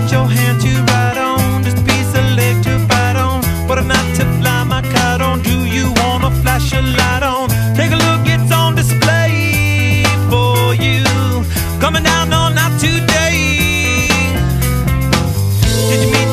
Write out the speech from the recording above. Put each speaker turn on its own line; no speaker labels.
want your hand to ride on, just a piece of leg to bite on. What a night to fly my kite on. Do you wanna flash a light on? Take a look, it's on display for you. Coming down all night today. Did you meet